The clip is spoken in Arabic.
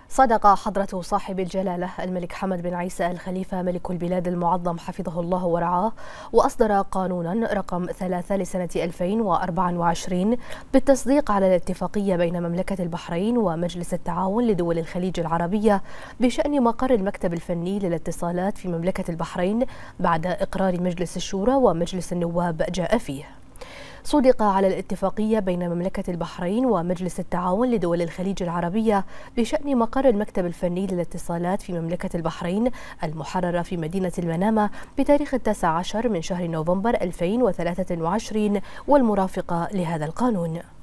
صدق حضرة صاحب الجلالة الملك حمد بن عيسى آل خليفة ملك البلاد المعظم حفظه الله ورعاه، وأصدر قانونا رقم 3 لسنة 2024 بالتصديق على الاتفاقية بين مملكة البحرين ومجلس التعاون لدول الخليج العربية بشأن مقر المكتب الفني للاتصالات في مملكة البحرين بعد إقرار مجلس الشورى ومجلس النواب جاء فيه. صُدق على الاتفاقية بين مملكة البحرين ومجلس التعاون لدول الخليج العربية بشأن مقر المكتب الفني للاتصالات في مملكة البحرين المحررة في مدينة المنامة بتاريخ 19 من شهر نوفمبر 2023 والمرافقة لهذا القانون.